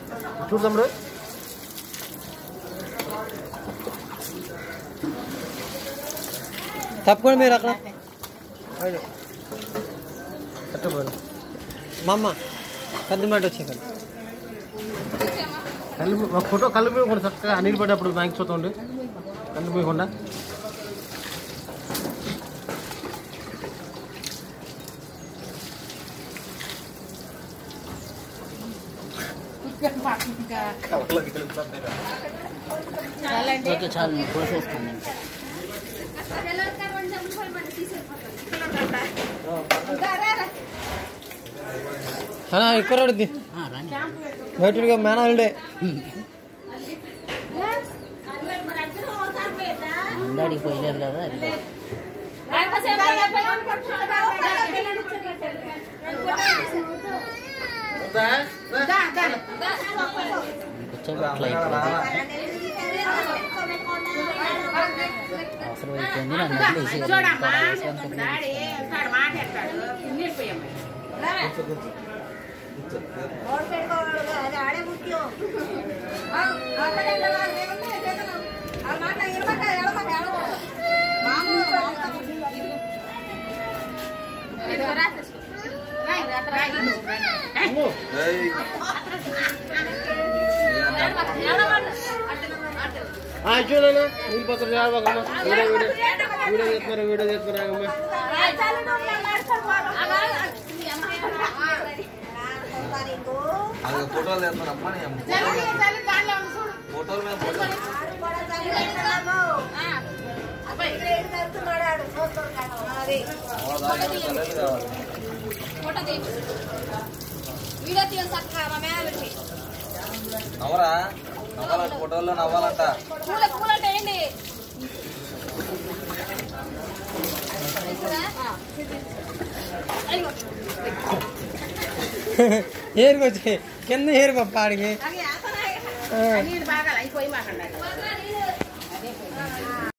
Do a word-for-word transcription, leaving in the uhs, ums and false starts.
చూడు తమ్ముడు తప్పకుండా మీరు అక్కడ కట్టబోదు మా అమ్మ పెద్ద మాట వచ్చే కదా కళ్ళు ఒక ఫోటో కళ్ళు పోయకుండా చక్కగా నీళ్ళు పడేటప్పుడు బ్యాంక్ చూద్దాండి కళ్ళు పోయకుండా చాలు కోసేసుకోండి ఇక్కడ బయటగా మేనాలుడే అందడికి పోయలేరు కదా అవసరం అయిపోయింది చూడన్నా నీళ్ళు పత్రం రావమ్మా వీడియో వీడియో వీడియో చేస్తున్నారు వీడియో చేస్తున్నారమ్మా అది ఫోటోలు చేస్తున్నారమ్మా ఫోటోలు మీద నవ్వరా నవ్వాలంట ఫోటోల్లో నవ్వాలంట ఏరుకొచ్చి కింద ఏరు పప్ప ఆడికి